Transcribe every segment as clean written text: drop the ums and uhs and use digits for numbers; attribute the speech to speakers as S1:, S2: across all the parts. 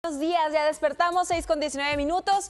S1: Buenos días, ya despertamos, 6:19.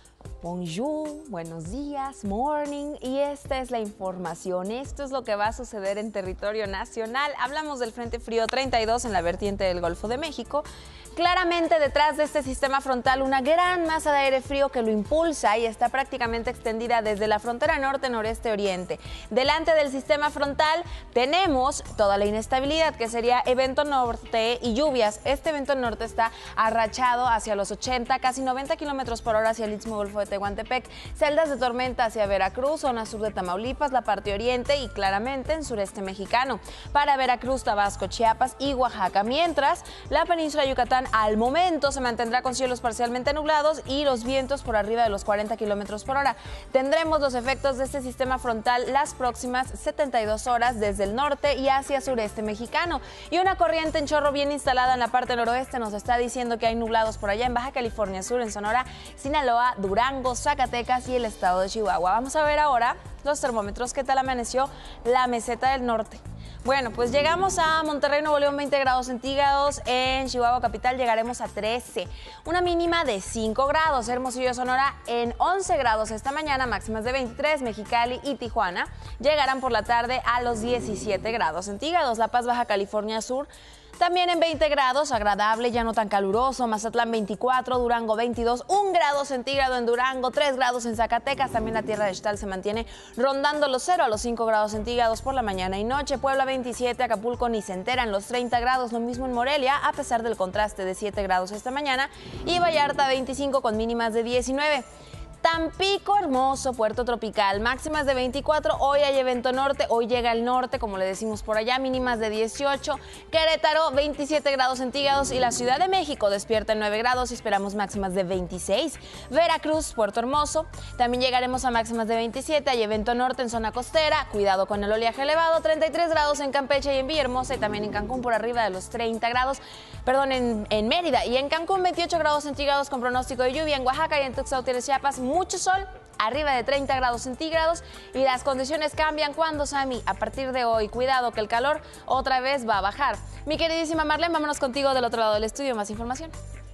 S1: Bonjour, buenos días, morning, y esta es la información. Esto es lo que va a suceder en territorio nacional. Hablamos del Frente Frío 32 en la vertiente del Golfo de México. Claramente detrás de este sistema frontal una gran masa de aire frío que lo impulsa y está prácticamente extendida desde la frontera norte, noreste, oriente. Delante del sistema frontal tenemos toda la inestabilidad que sería evento norte y lluvias. Este evento norte está arrachado hacia los 80, casi 90 kilómetros por hora hacia el Istmo Golfo de Tehuantepec, celdas de tormenta hacia Veracruz, zona sur de Tamaulipas, la parte oriente y claramente en sureste mexicano. Para Veracruz, Tabasco, Chiapas y Oaxaca. Mientras, la península de Yucatán al momento se mantendrá con cielos parcialmente nublados y los vientos por arriba de los 40 kilómetros por hora. Tendremos los efectos de este sistema frontal las próximas 72 horas desde el norte y hacia sureste mexicano. Y una corriente en chorro bien instalada en la parte noroeste nos está diciendo que hay nublados por allá en Baja California Sur, en Sonora, Sinaloa, Durango, Zacatecas y el estado de Chihuahua. Vamos a ver ahora los termómetros. ¿Qué tal amaneció la meseta del norte? Bueno, pues llegamos a Monterrey, Nuevo León, 20 grados centígrados. En Chihuahua capital llegaremos a 13. Una mínima de 5 grados. Hermosillo, Sonora, en 11 grados esta mañana, máximas de 23. Mexicali y Tijuana llegarán por la tarde a los 17 grados centígrados. La Paz, Baja California Sur, también en 20 grados, agradable, ya no tan caluroso. Mazatlán 24, Durango 22, 1 grado centígrado en Durango, 3 grados en Zacatecas. También la tierra de Xtal se mantiene rondando los 0 a los 5 grados centígrados por la mañana y noche. Puebla 27, Acapulco ni se enteran los 30 grados, lo mismo en Morelia, a pesar del contraste de 7 grados esta mañana. Y Vallarta 25 con mínimas de 19. Tampico, hermoso, puerto tropical, máximas de 24, hoy hay evento norte, hoy llega el norte, como le decimos por allá, mínimas de 18, Querétaro 27 grados centígrados y la Ciudad de México despierta en 9 grados y esperamos máximas de 26. Veracruz, Puerto Hermoso, también llegaremos a máximas de 27, hay evento norte en zona costera, cuidado con el oleaje elevado, 33 grados en Campeche y en Villahermosa y también en Cancún por arriba de los 30 grados, perdón, en Mérida y en Cancún 28 grados centígrados con pronóstico de lluvia, en Oaxaca y en Tuxtla Gutiérrez, Chiapas, mucho sol, arriba de 30 grados centígrados y las condiciones cambian cuando, Sammy, a partir de hoy, cuidado que el calor otra vez va a bajar. Mi queridísima Marlene, vámonos contigo del otro lado del estudio, más información.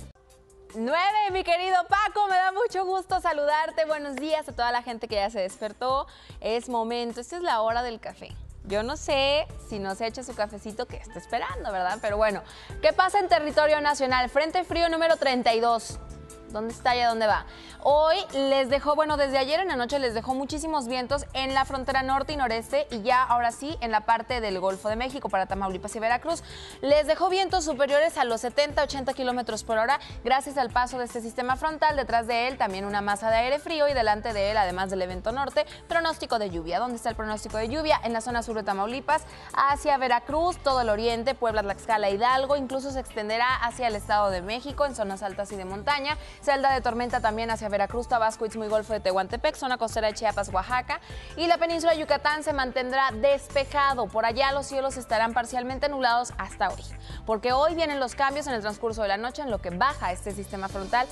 S1: 9, mi querido Paco, me da mucho gusto saludarte, buenos días a toda la gente que ya se despertó, es momento, esta es la hora del café. Yo no sé si no se echa su cafecito que está esperando, ¿verdad? Pero bueno, ¿qué pasa en territorio nacional? Frente frío número 32. ¿Dónde está y a dónde va? Hoy les dejó, bueno, desde ayer en la noche les dejó muchísimos vientos en la frontera norte y noreste y ya ahora sí en la parte del Golfo de México para Tamaulipas y Veracruz. Les dejó vientos superiores a los 70-80 kilómetros por hora gracias al paso de este sistema frontal. Detrás de él también una masa de aire frío y delante de él, además del evento norte, pronóstico de lluvia. ¿Dónde está el pronóstico de lluvia? En la zona sur de Tamaulipas, hacia Veracruz, todo el oriente, Puebla, Tlaxcala, Hidalgo, incluso se extenderá hacia el Estado de México en zonas altas y de montaña. Celda de tormenta también hacia Veracruz, Tabasco, Istmo y Golfo de Tehuantepec, zona costera de Chiapas, Oaxaca. Y la península de Yucatán se mantendrá despejado. Por allá los cielos estarán parcialmente nublados hasta hoy. Porque hoy vienen los cambios en el transcurso de la noche en lo que baja este sistema frontal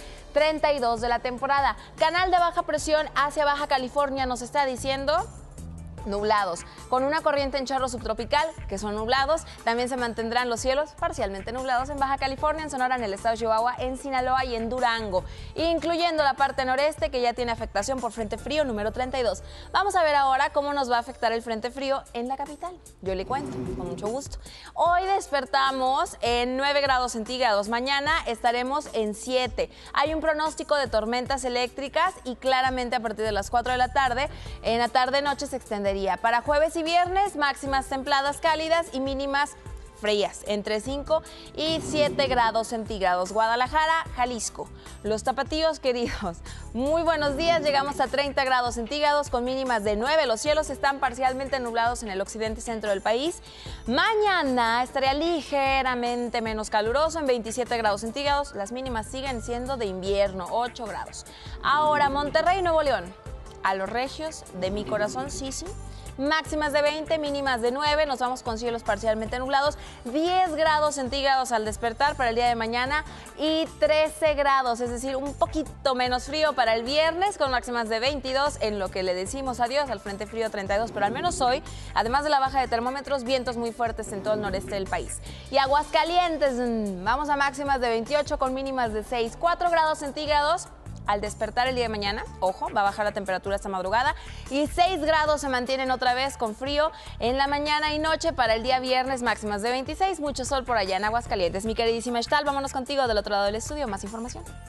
S1: 32 de la temporada. Canal de baja presión hacia Baja California nos está diciendo nublados, con una corriente en chorro subtropical, que son nublados. También se mantendrán los cielos parcialmente nublados en Baja California, en Sonora, en el estado de Chihuahua, en Sinaloa y en Durango, incluyendo la parte noreste que ya tiene afectación por frente frío número 32. Vamos a ver ahora cómo nos va a afectar el frente frío en la capital. Yo le cuento, con mucho gusto. Hoy despertamos en 9 grados centígrados, mañana estaremos en 7. Hay un pronóstico de tormentas eléctricas y claramente a partir de las 4 de la tarde, en la tarde-noche se extenderá. Para jueves y viernes, máximas templadas cálidas y mínimas frías, entre 5 y 7 grados centígrados. Guadalajara, Jalisco. Los tapatíos queridos, muy buenos días. Llegamos a 30 grados centígrados con mínimas de 9. Los cielos están parcialmente nublados en el occidente y centro del país. Mañana estaría ligeramente menos caluroso en 27 grados centígrados. Las mínimas siguen siendo de invierno, 8 grados. Ahora, Monterrey, Nuevo León. A los regios de mi corazón, sí, máximas de 20, mínimas de 9. Nos vamos con cielos parcialmente nublados, 10 grados centígrados al despertar para el día de mañana y 13 grados, es decir, un poquito menos frío para el viernes con máximas de 22, en lo que le decimos adiós al frente frío 32, pero al menos hoy, además de la baja de termómetros, vientos muy fuertes en todo el noreste del país. Y Aguascalientes, vamos a máximas de 28 con mínimas de 6, 4 grados centígrados. Al despertar el día de mañana, ojo, va a bajar la temperatura esta madrugada y 6 grados se mantienen otra vez con frío en la mañana y noche para el día viernes, máximas de 26, mucho sol por allá en Aguascalientes. Mi queridísima Ixtal, vámonos contigo del otro lado del estudio, más información.